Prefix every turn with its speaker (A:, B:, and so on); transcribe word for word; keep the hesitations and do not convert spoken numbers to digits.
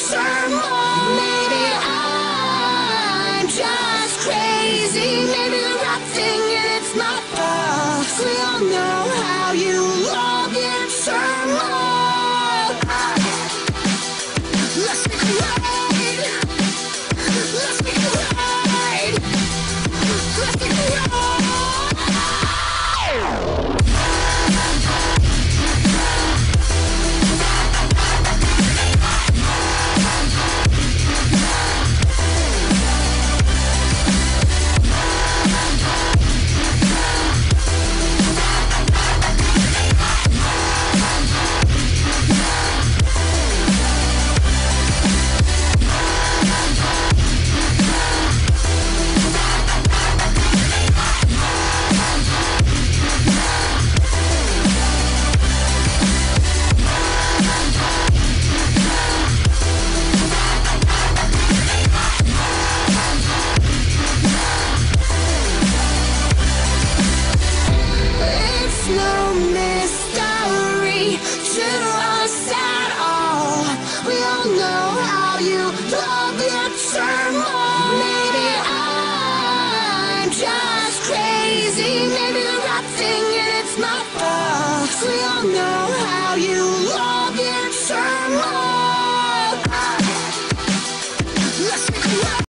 A: turmoil. Maybe I'm just crazy. Maybe the right thing and it's not us. We all know how you love your turmoil. Let's make it right. Let's make it right. Let's make it right. No mystery to us at all. We all know how you love your turn.